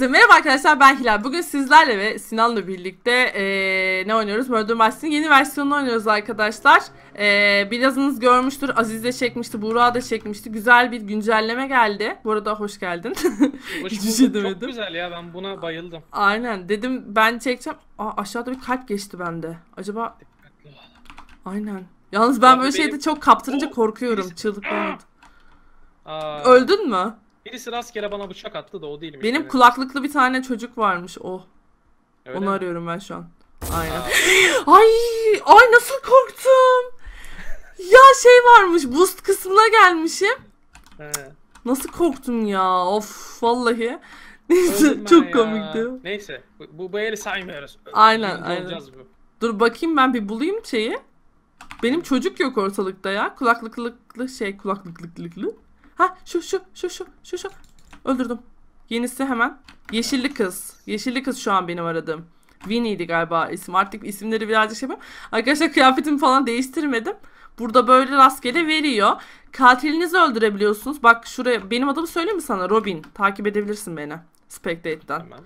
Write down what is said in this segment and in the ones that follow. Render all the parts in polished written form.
Herkese merhaba arkadaşlar, ben Hilal. Bugün sizlerle ve Sinan'la birlikte ne oynuyoruz? Murder Mystery'nin yeni versiyonunu oynuyoruz arkadaşlar. Birazınız görmüştür. Aziz de çekmişti, Buğra da çekmişti. Güzel bir güncelleme geldi. Bu arada hoş geldin. Hiçbir şey demedim. Çok güzel ya, ben buna bayıldım. Aynen, dedim ben çekeceğim. Aşağıda bir kalp geçti bende. Acaba... Aynen. Yalnız ben böyle şeyde çok kaptırınca korkuyorum. Çığlıklar. Öldün mü? Birisi rastgele bana bıçak attı da o değilmiş. Benim kulaklıklı bir tane çocuk varmış. Öyle Onu mi? arıyorum ben şu an. Aynen. Ay nasıl korktum. Ya şey varmış, boost kısmına gelmişim. He. Nasıl korktum ya. Of vallahi. Neyse çok komikti. Neyse bu eli saymıyoruz. Aynen. Bu. Dur bakayım, ben bir bulayım şeyi. Benim çocuk yok ortalıkta ya. Kulaklıklı. Ha şu. Öldürdüm. Yenisi hemen. Yeşilli kız. Yeşilli kız şu an benim aradığım. Winnie'ydi galiba isim. Artık isimleri birazcık şey yapayım. Arkadaşlar kıyafetimi falan değiştirmedim. Burada böyle rastgele veriyor. Katilinizi öldürebiliyorsunuz. Bak şuraya, benim adımı söyleyeyim mi sana? Robin. Takip edebilirsin beni. Spectate'den. Tamam.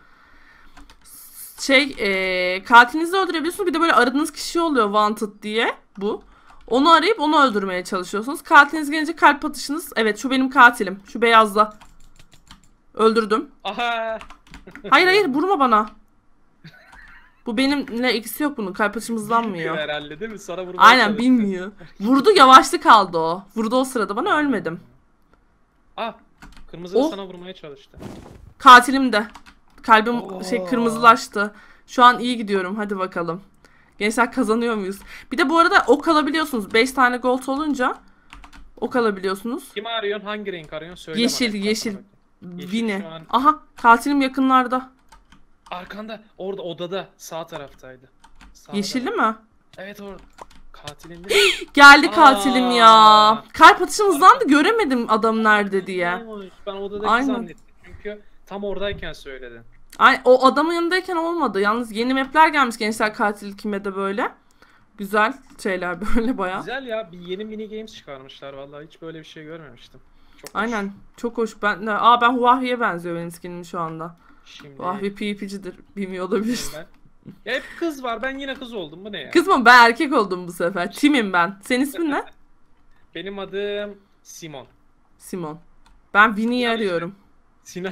Katilinizi öldürebiliyorsunuz. Bir de böyle aradığınız kişi oluyor, wanted diye bu. Onu arayıp onu öldürmeye çalışıyorsunuz. Katiliniz gelince kalp atışınız. Evet, şu benim katilim. Şu beyazla. Öldürdüm. Aha. Hayır vurma bana. Bu benimle ikisi yok bunun. Kalp atışım hızlanmıyor. Herhalde değil mi? Sana vurmaya Aynen çalıştı. bilmiyor. Vurdu, yavaşlık kaldı o. Vurdu o sırada bana, ölmedim. Kırmızı sana vurmaya çalıştı. Katilim de. Kalbim kırmızılaştı. Şu an iyi gidiyorum. Hadi bakalım. Gençler, kazanıyor muyuz? Bir de bu arada ok alabiliyorsunuz. 5 tane gold olunca ok alabiliyorsunuz. Kimi arıyorsun? Hangi renk arıyorsun? Söyle Yeşil. Yeşil Winnie. şu an. Aha, katilim yakınlarda. Arkanda, orada odada, sağ taraftaydı. Sağda. Yeşilli mi? Evet, orada. Katilin değil mi? Geldi katilim ya. Kalp atışım hızlandı, göremedim adam nerede diye. Ben odadaki zannettim. Çünkü tam oradayken söyledin. O adamın yanındayken olmadı. Yalnız yeni map'ler gelmiş gençler, katil kime de böyle. Güzel şeyler böyle bayağı. Güzel ya, bir yeni mini games çıkarmışlar vallahi, hiç böyle bir şey görmemiştim. Çok hoş. Aynen, çok hoş. Ben Huawei'ye benziyor benim skinim şu anda. Şimdi Huawei PvP'cidir, bilmiyor olabilir. ya hep kız var, ben yine kız oldum, bu ne ya? Kız mı? Ben erkek oldum bu sefer. Tim'im ben. Senin ismin ne? Benim adım Simon. Simon. Ben Winnie'yi arıyorum. Sinan.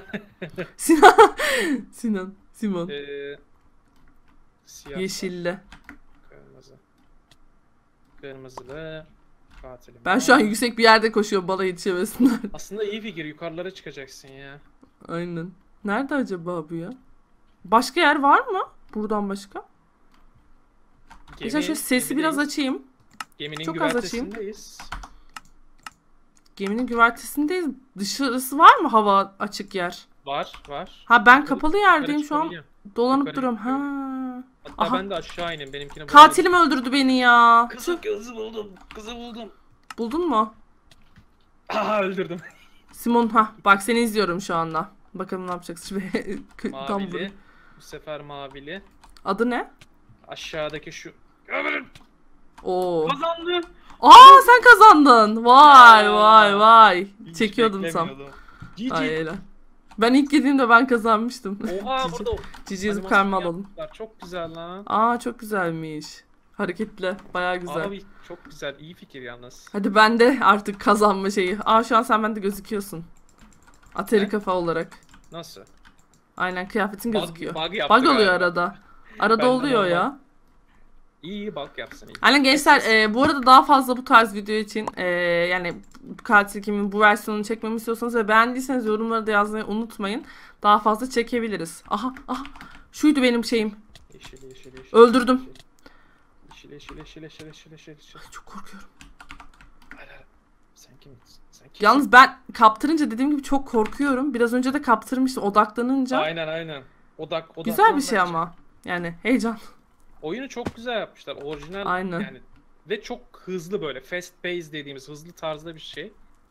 Simon. Siyah. Yeşilli. Kırmızılı. Katilim. Ben şu an yüksek bir yerde koşuyorum, bana yetişemesinler. Aslında iyi fikir, yukarılara çıkacaksın ya. Aynen. Nerede acaba bu ya? Başka yer var mı? Buradan başka? Geçen şöyle sesi biraz açayım. Geminin çok az açayım. güvertesindeyiz. Geminin güvertesindeyiz. Dışarısı var mı, hava açık yer? Var. Ha, ben kapalı yerdeyim şu an. Dolanıp duruyorum. Ha. Hatta ben de aşağı ineyim, benimkine. Katilim öldürdü beni ya. Kızı buldum. Buldun mu? Aha, öldürdüm. Simon, bak seni izliyorum şu anda. Bakalım ne yapacaksın. Mavili. Bu sefer mavili. Adı ne? Aşağıdaki şu. Oo. Kazandım. Sen kazandın. Vay. Hiç Çekiyordum tam. GG. Ay, ben ilk girdiğimde ben kazanmıştım. Oha, burada. Cici yazıp karma alalım. Çok güzel lan. Çok güzelmiş. Hareketli. Bayağı güzel. Abi çok güzel. İyi fikir yalnız. Hadi ben de artık kazanma şeyi. Şu an sen bende gözüküyorsun. Atari kafa olarak. Nasıl? Aynen, kıyafetin gözüküyor. Bug oluyor arada. Arada oluyor ya. İyi bug yapsın. Aynen gençler, bu arada daha fazla bu tarz video için yani katil kimin bu versiyonunu çekmemi istiyorsanız ve beğendiyseniz yorumlara da yazmayı unutmayın. Daha fazla çekebiliriz. Aha. Şuydu benim şeyim. Yeşil. Öldürdüm. Yeşil. Çok korkuyorum. Sen kimsin? Yalnız ben kaptırınca dediğim gibi çok korkuyorum. Biraz önce de kaptırmıştım odaklanınca. Aynen. Odak güzel bir şey ama. Yani heyecan. Oyunu çok güzel yapmışlar. Orijinal. Aynen. Yani ve çok hızlı, böyle fast pace dediğimiz hızlı tarzda bir şey.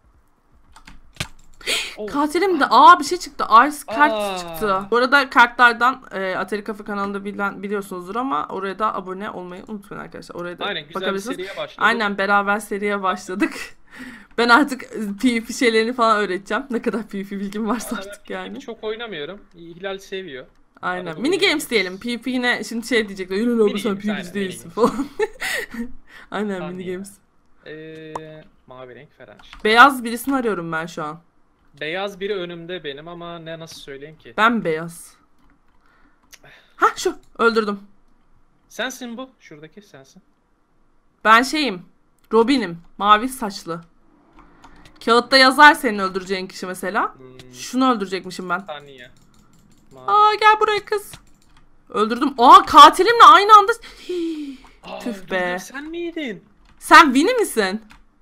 Katilim de bir şey çıktı. Ice kart çıktı. Bu arada kartlardan Atari Kafa kanalında biliyorsunuzdur ama oraya da abone olmayı unutmayın arkadaşlar. Oraya da güzel bir seriye başladık. Aynen, beraber seriye başladık. Ben artık PvP şeylerini falan öğreteceğim. Ne kadar PvP bilgim varsa Vallahi artık ben yani. çok oynamıyorum. Hilal seviyor. Aynen. Arada Mini games oynuyoruz. diyelim. PvP yine şimdi şey diyecekler. Yürü lan Mini sen games, aynen, PvP'ci mini değilsin games. falan. Aynen Tamam mini ya. games. Mavi renk falan işte. Beyaz birisini arıyorum ben şu an. Beyaz biri önümde benim ama ne nasıl söyleyeyim ki? Ben beyaz. Ha şu. Öldürdüm. Sensin bu. Şuradaki sensin. Ben şeyim. Robin'im. Mavi saçlı. Kağıtta yazar senin öldüreceğin kişi mesela. Şunu öldürecekmişim ben. Saniye. Mavi. Aa gel buraya kız. Öldürdüm. Aa katilimle aynı anda. Hii, tüh be. Dur, sen miydin? Sen Winnie misin?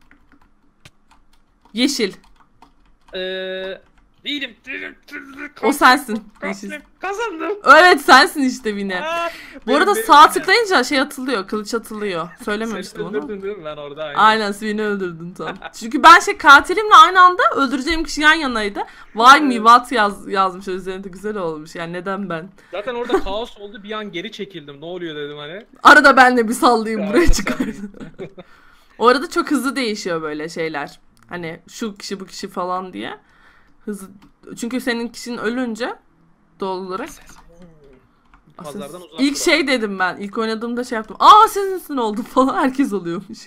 Yeşil. Değilim. O sensin. Yeşil. Kazandım. Evet sensin işte Winnie. Aa, Bu arada benim- sağ benim- tıklayınca şey atılıyor. Kılıç atılıyor. Söylememiştim Seni onu. öldürdün değil mi? Ben orada Aynen Sven'i öldürdün tam. Çünkü ben şey katilimle aynı anda öldüreceğim kişi yan yanaydı. Why me what yazmış üzerinde, güzel olmuş. Yani neden ben? Zaten orada kaos oldu. Bir an geri çekildim. Ne oluyor dedim hani. Arada ben de bir sallayayım buraya Arada çıkardım. O arada çok hızlı değişiyor böyle şeyler. Hani şu kişi bu kişi falan diye. Hızlı. Çünkü senin kişinin ölünce doğal olarak. Pazardan uzak İlk dur. şey dedim ben. İlk oynadığımda şey yaptım. Aa sizin oldu falan. Herkes oluyormuş.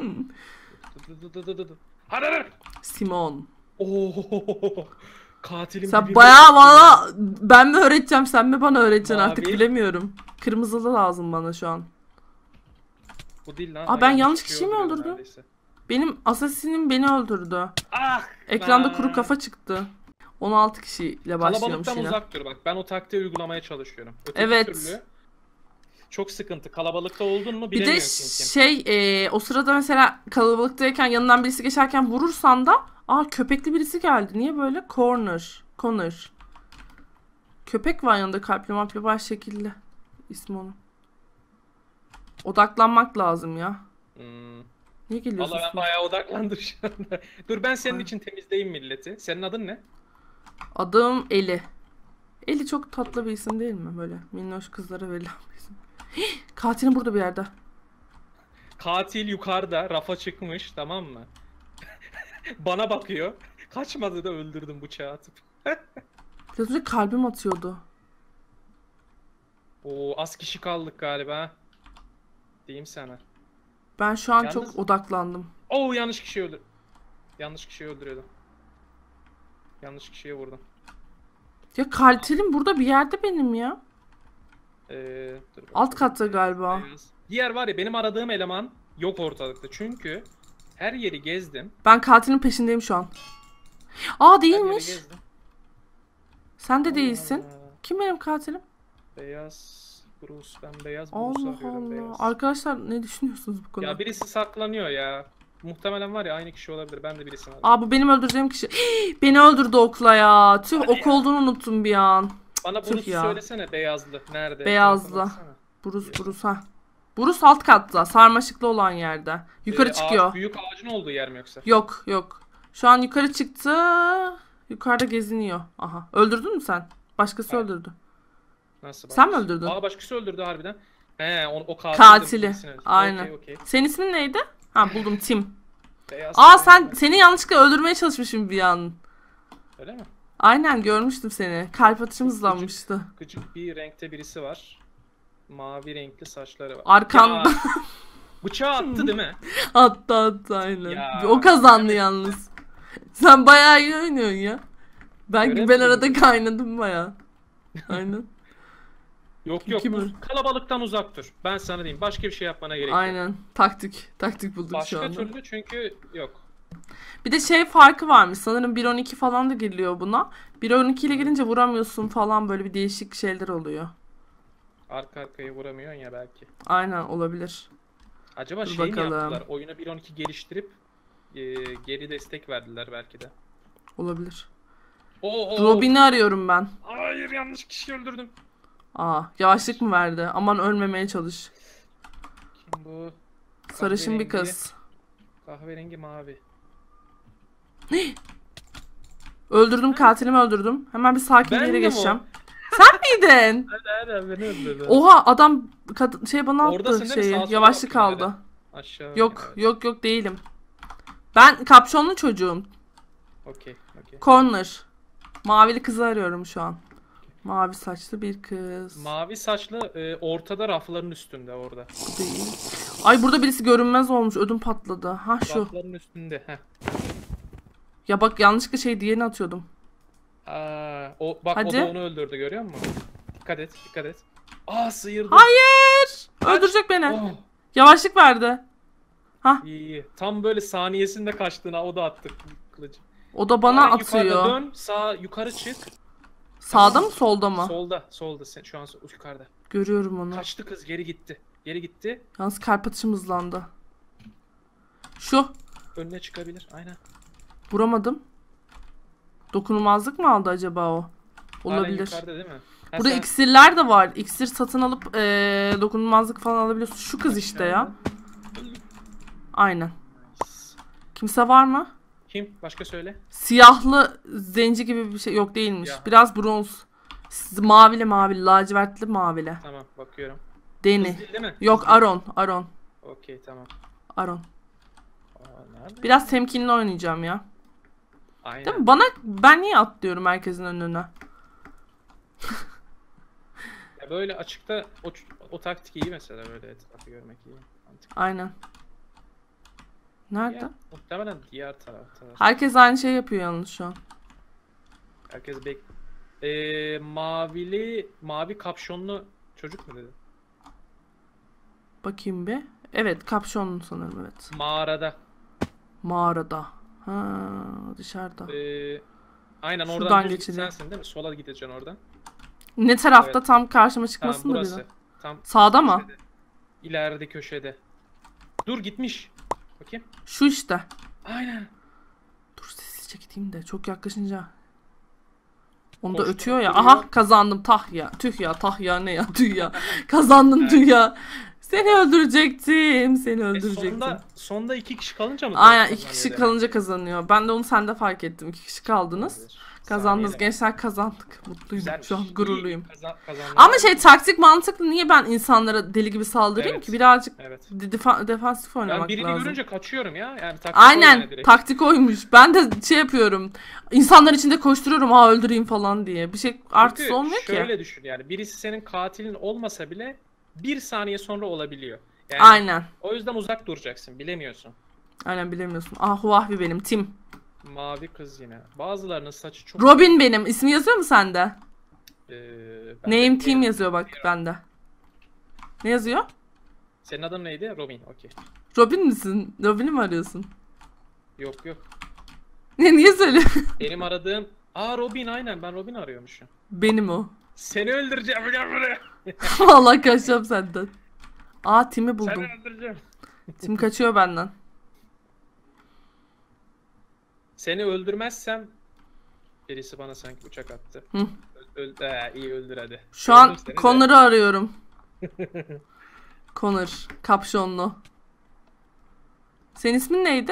Hadi. Simon. Oo. Katilim Sen birbirine- bayağı bana ben mi öğreteceğim sen mi bana öğreteceksin artık Mavi. bilemiyorum. Kırmızılı lazım bana şu an. Bu değil lan. Aa, ben yanlış kişiyi kişiyi mi öldürüyorum öldürdüm? neredeyse. Benim asasinim beni öldürdü. Ah! Ekranda lan. kuru kafa çıktı. 16 kişiyle başlıyormuş Kalabalıktan yine. uzak dur bak. Ben o taktiği uygulamaya çalışıyorum. Öteki Evet. türlü çok sıkıntı. Kalabalıkta oldun mu Bir de bilemiyorsun kim. o sırada mesela kalabalıktayken yanından birisi geçerken vurursan da köpekli birisi geldi. Niye böyle? Connor. Köpek var yanında, kalpli mapli var şekilli. İsmi onun. Odaklanmak lazım ya. Niye geliyorsun? Valla ben bayağı odaklandım şu anda. Dur ben senin için temizleyeyim milleti. Senin adın ne? Adım Eli. Eli çok tatlı bir isim değil mi? Böyle minnoş kızlara verilen bir isim. Hii, katilim burada bir yerde. Katil yukarıda rafa çıkmış, tamam mı? Bana bakıyor. Kaçmadı da öldürdüm bıçağı atıp. Biraz önce kalbim atıyordu. Oo, az kişi kaldık galiba. Diyeyim sana. Ben şu an Yalnız- çok odaklandım. Oo, yanlış kişiyi öldür. Yanlış kişiyi öldürüyordum. Yanlış kişiye vurdum. Ya katilim burada bir yerde benim ya. Dur Alt katta galiba. Diğer var ya, benim aradığım eleman yok ortalıkta. Çünkü her yeri gezdim. Ben katilin peşindeyim şu an. Her yeri Değilmiş. gezdim. Sen de Allah değilsin. Allah. Kim benim katilim? Beyaz Bruce, ben beyaz Bruce'u Allah arıyorum, Allah. beyaz. Arkadaşlar ne düşünüyorsunuz bu konuda? Ya birisi saklanıyor ya. Muhtemelen var ya, aynı kişi olabilir. Ben de birisini arıyorum. Bu benim öldüreceğim kişi. Hii, beni öldürdü okla ya. Tüh, Hadi ok ya. olduğunu unuttum bir an. Bana tüh Bruce'u ya. söylesene, beyazlı. Nerede? Beyazlı. Telefon atsana. Burus ha. Burus alt katta. Sarmaşıklı olan yerde. Yukarı çıkıyor. Büyük ağacın olduğu yer mi yoksa? Yok. Şu an yukarı çıktı. Yukarıda geziniyor. Aha. Öldürdün mü sen? Başkası Evet. öldürdü. Nasıl? Sen mi başkası? öldürdün? Başkası öldürdü harbiden. O katil. Katili. Aynen. Okey. Senin ismin neydi? Buldum, Tim. Beyaz. Seni yanlışlıkla öldürmeye çalışmışım bir an. Öyle mi? Aynen, görmüştüm seni. Kalp atışım hızlanmıştı. Gıcık bir renkte birisi var. Mavi renkli saçları var. Arkamda. Ya, bıçağı attı değil mi? Attı aynen. Ya. O kazandı yalnız. Sen bayağı iyi oynuyorsun ya. Ben Göremedim. arada kaynadım bayağı. Aynen. Yok Kim bu o? kalabalıktan uzak dur. Ben sana diyeyim. Başka bir şey yapmana gerek yok. Aynen. Taktik bulduk şu Başka anda. türlü çünkü yok. Bir de şey farkı varmış. Sanırım 1.12 falan da geliyor buna. 1.12 ile gelince vuramıyorsun falan, böyle bir değişik şeyler oluyor. Arka arkaya vuramıyorsun ya belki. Aynen, olabilir. Acaba Dur şey mi bakalım. yaptılar? Oyuna 1.12 geliştirip geri destek verdiler belki de. Olabilir. Oo. Robin'i arıyorum ben. Hayır, yanlış kişiyi öldürdüm. Yavaşlık mı verdi? Aman ölmemeye çalış. Kim bu? Sarışın bir Kahverengi. kız. Kahverengi mavi. Öldürdüm, katilimi öldürdüm. Hemen bir sakin bir Ben yere de mi geçeceğim. Sen miydin? Hadi beni öldürdü. Oha, adam bana Oradasın attı değil mi? şeyi. Sağa sola Yavaşlık bakıyorsun aldı. Aşağı. Yok değilim. Ben kapşonlu çocuğum. Okey. Corner. Mavili kızı arıyorum şu an. Mavi saçlı bir kız. Mavi saçlı ortada rafların üstünde orada. Bu değil. Ay burada birisi görünmez olmuş. Ödüm patladı. Ha şu. Rafların üstünde. Heh. Ya bak yanlışlıkla şey diğerini atıyordum. Bak Hadi. o da onu öldürdü, görüyor musun? Dikkat et. Aa, sıyırdı. Hayır. Kaç. Öldürecek beni. Oh, Yavaşlık verdi. Ha. iyi. Tam böyle saniyesinde kaçtığına o da attı kılıcı. O da bana Aynen, yukarıda atıyor. dön, sağ yukarı çık. Sağda mı solda mı? Solda sen şu an yukarıda. Görüyorum onu. Kaçtı kız, geri gitti. Yalnız kalp atışım hızlandı. Şu. Önüne çıkabilir, aynen. Vuramadım. Dokunulmazlık mı aldı acaba o? Halen Olabilir. yukarıda değil mi? Ha, Burada sen- iksirler de var. İksir satın alıp dokunulmazlık falan alabiliyorsun. Şu kız işte ya. Aynen. Kimse var mı? Kim? Başka söyle. Siyahlı zenci gibi bir şey yok değilmiş. Siyah. Biraz bronz. Mavili, lacivertli mavili. Tamam, bakıyorum. Kız Deni. değil mi? Yok Aron. Okey, tamam. Aron. Nerede? Biraz temkinli oynayacağım ya. Aynen. Değil mi? Ben niye atlıyorum herkesin önüne? Ya böyle açıkta o taktik iyi mesela, böyle etrafı görmek iyi. Mantıklı. Aynen. Nerede? Ya, muhtemelen diğer tarafta. Herkes aynı şey yapıyor yalnız şu an. Herkes mavi kapşonlu çocuk mu dedi? Bakayım bir. Evet, kapşonlu sanırım, evet. Mağarada. Ha, dışarıda. Aynen Şuradan oradan düz geçiliyor. sensin değil mi? Sola gideceksin oradan. Ne tarafta, Evet. tam karşıma Tamam, çıkmasın da burası. bir de. Tam Sağda mı? köşede. İleride köşede. Dur, gitmiş. Bakayım. Şu işte. Aynen. Dur sessizce gideyim de çok yaklaşınca. Onu da Koştu, ötüyor ya. duruyor. Aha kazandım. Tüh ya ne ya tüh ya. Kazandım tüh ya. Seni öldürecektim. Seni öldürecektim. Sonda 2 kişi kalınca mı? Aynen, kazanıyor 2 kişi demek kalınca ki? kazanıyor. Ben de onu sende fark ettim. 2 kişi kaldınız. Olabilir. Kazandınız. Saniyeyle. Gençler kazandık. Mutluyum. Güzelmiş. Şu an gururluyum. İyi, kazanlar. Ama taktik mantıklı. Niye ben insanlara deli gibi saldırayım Evet. ki? Birazcık Evet. defansif oynamak Ben birini lazım. görünce kaçıyorum ya. Yani taktik Aynen, oyna direkt. taktik oymuş. Ben de şey yapıyorum. İnsanlar içinde koşturuyorum, öldüreyim falan diye. Bir şey artısı Çünkü olmuyor ki. şöyle düşün, yani birisi senin katilin olmasa bile 1 saniye sonra olabiliyor. Yani Aynen. o yüzden uzak duracaksın, bilemiyorsun. Aynen, bilemiyorsun. Ah, Huahvi benim. Tim. Mavi kız yine. Bazılarının saçı çok... Robin benim. İsmi yazıyor mu sende? Ben Name de- Team yazıyor bak bende. Ne yazıyor? Senin adın neydi? Robin. Okey. Robin misin? Robin'i mi arıyorsun? Yok. Niye söylüyorsun? Benim aradığım... Robin, aynen. Ben Robin arıyormuşum. Benim o. Seni öldüreceğim. Gel buraya. Vallahi kaçacağım senden. Tim'i buldum. Seni öldüreceğim. Tim kaçıyor benden. Seni öldürmezsem birisi bana sanki uçak attı. Hı. İyi, öldür hadi. Şu an Gördüm seni de. Connor'ı arıyorum. Connor. Kapşonlu. Senin ismin neydi?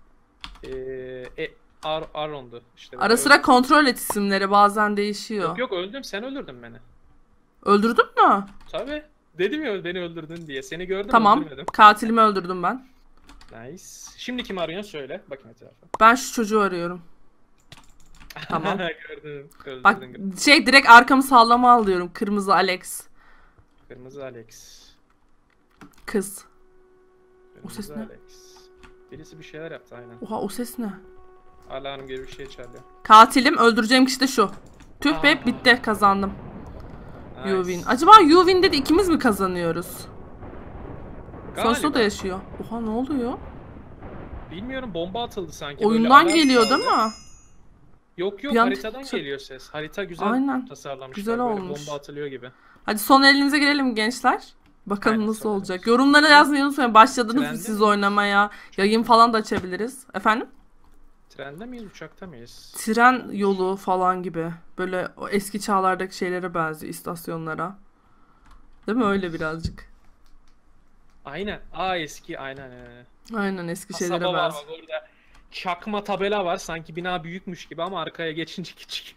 Aron'du işte. Ara sıra kontrol et isimleri, bazen değişiyor. Yok, öldüm, sen öldürdün beni. Öldürdün mü? Tabi. Dedim ya beni öldürdün diye. Seni gördüm, Tamam. öldürmedim. Katilimi öldürdüm ben. Nice. Şimdi kimi arıyorsun söyle. Bakayım etrafa. Ben şu çocuğu arıyorum. Tamam. Gördüm. Öldürdün. Bak direkt arkamı sağlama alıyorum. Kırmızı Alex. Kırmızı Alex. Kız. Kırmızı ses ne? Alex. Birisi bir şeyler yaptı aynen. Oha, o ses ne? Alarm gibi bir şey çalıyor. Katilim, öldüreceğim kişi de şu. Tüh be, bitti, kazandım. Nice. You win. Acaba you win dedi, ikimiz mi kazanıyoruz? Sonuçta o da Galiba. yaşıyor. Oha, ne oluyor? Bilmiyorum, bomba atıldı sanki. Böyle Oyundan alarm geliyor çaldı. değil mi? Yok, Bir an- haritadan geliyor ses. Harita güzel Aynen. tasarlamışlar. Güzel böyle olmuş. bomba atılıyor gibi. Hadi son elinize gelelim gençler. Bakalım Aynen, nasıl son olacak. elimiz. Yorumlara yazmayı unutmayın. Başladınız mı Trende siz mi? oynamaya? Yayın falan da açabiliriz. Efendim? Trende miyiz, uçakta mıyız? Tren yolu falan gibi. Böyle o eski çağlardaki şeylere benziyor, istasyonlara. Değil mi? Öyle birazcık. Aynen. Eski, aynen. Aynen, eski şeylere Kasaba var benziyor. bak orada. Çakma tabela var. Sanki bina büyükmüş gibi ama arkaya geçince küçük.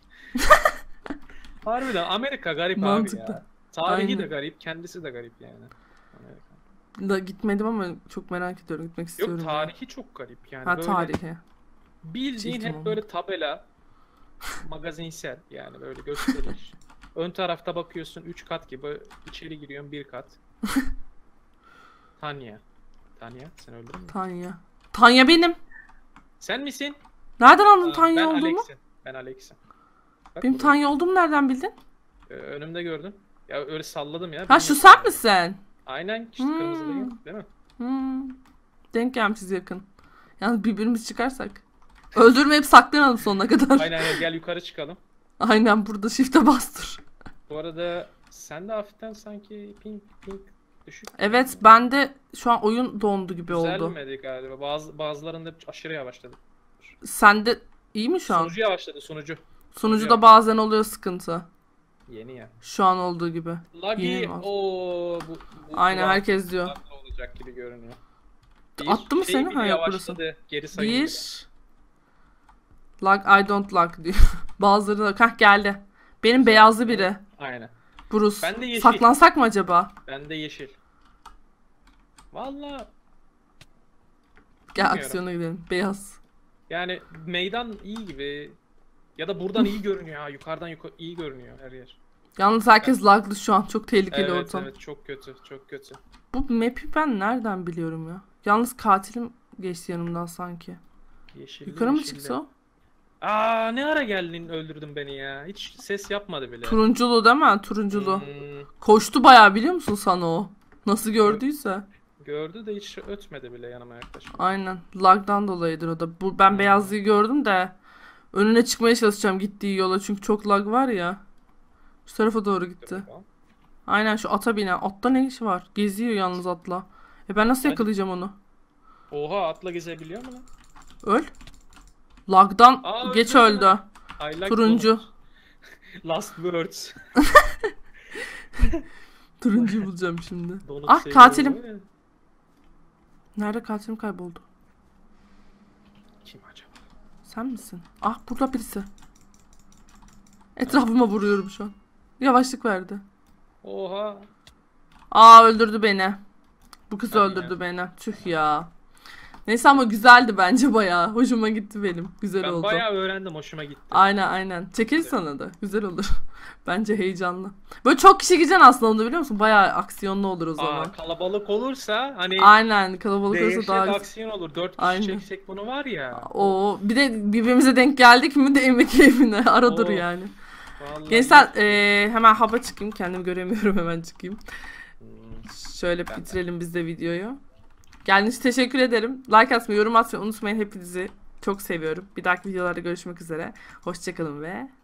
Harbiden Amerika garip abi Mantıklı. ya. Tarihi de Aynen. garip, kendisi de garip yani. Amerika. da gitmedim ama çok merak ediyorum. Gitmek istiyorum. Yok ya. tarihi çok garip yani. Ha Böyle tarihi. bildiğin Çektim hep onu. böyle tabela, magazinsel yani böyle gösteriş. Ön tarafta bakıyorsun 3 kat gibi, içeri giriyorsun 1 kat. Tanya. Tanya sen öldün mü? Tanya. Tanya benim. Sen misin? Nereden anladın Aa, Tanya ben olduğumu? Alex'im. Ben Alex'im. Bak Benim burada. Tanya olduğumu nereden bildin? Önümde gördüm. Ya öyle salladım ya. Ha şu bilmiyorum. sen misin? Aynen işte Hmm. kırmızılıyım değil mi? Denk gelmişiz yakın. Yalnız birbirimizi çıkarsak. Öldürmeyip saklanalım sonuna kadar. Aynen gel yukarı çıkalım. Aynen burada shift'e bastır. Bu arada sen de hafiften sanki ping düşük. Evet bende şu an oyun dondu gibi oldu. Düzelmedi galiba. Bazılarında aşırı yavaşladı. Sende iyi mi şu an? Sunucu yavaşladı sunucu. Sunucuda bazen oluyor sıkıntı. Yeni ya. Şu an olduğu gibi. Lagi Yeni mi? bu Aynen herkes diyor. bug'lı olacak gibi görünüyor. Attı mı seni? bile Ha, yok, yavaşladı. Geri sayım bile. Bir. Lag I don't lag diyor. Bazıları da kah geldi. Benim beyazlı biri. Aynen. Bruce. Ben de yeşil. Saklansak mı acaba? Bende yeşil. Valla Gel Bilmiyorum. aksiyona gidelim. Beyaz. yani meydan iyi gibi. Ya da buradan iyi görünüyor ha. Yukarıdan iyi görünüyor her yer. Yalnız herkes laglı şu an. Çok tehlikeli Evet ortam. evet çok kötü çok kötü. Bu map'i ben nereden biliyorum ya? Yalnız katilim geçti yanımdan sanki. Yeşilli, Yukarı mı yeşilli. çıksa o? Aa ne ara geldin öldürdün beni ya. Hiç ses yapmadı bile. Turunculu değil mi? Turunculu. Hmm, Koştu bayağı biliyor musun sana o? Nasıl gördüyse. gördü de hiç ötmedi bile yanıma yaklaşıp. Aynen. Lag'dan dolayıdır o da. Ben beyazlığı gördüm de önüne çıkmaya çalışacağım gittiği yola çünkü çok lag var ya. Şu tarafa doğru gitti. Aynen şu ata binen. Atta ne işi var? Geziyor yalnız atla. Ben nasıl Hadi. yakalayacağım onu? Oha atla gezebiliyor mu lan? Öl. Lag'dan Aa, geç öldü mü? öldü. I like Turuncu. donut. Last words. Turuncuyu bulacağım şimdi. Donut Ah seviyorum katilim. ya. Nerede katilim kayboldu? Kim acaba? Sen misin? Ah burada birisi. Etrafıma vuruyorum şu an. Yavaşlık verdi. Oha. Aa öldürdü beni. Bu kız Hadi öldürdü beni. Tüh ya. Neyse ama güzeldi bence bayağı. Hoşuma gitti benim. Güzel Ben oldu. bayağı öğrendim hoşuma gitti. Aynen. Çekil sana da. Güzel olur. Bence heyecanlı. Böyle çok kişi gideceksin aslında onu biliyor musun? Bayağı aksiyonlu olur o zaman. Aa, kalabalık olursa hani Aynen. Kalabalık olursa dehşet daha güzel. aksiyon olur. 4 kişi Aynen. çeksek bunu var ya. O bir de birbirimize denk geldik mi de yemek keyfine aradır Of. yani. Vallahi Gençler hemen haba çıkayım. Kendimi göremiyorum hemen çıkayım. Şöyle Ben de. bitirelim biz de videoyu. Geldiğiniz için teşekkür ederim. Like atmayı, yorum atmayı unutmayın. Hepinizi çok seviyorum. Bir dahaki videolarda görüşmek üzere. Hoşçakalın ve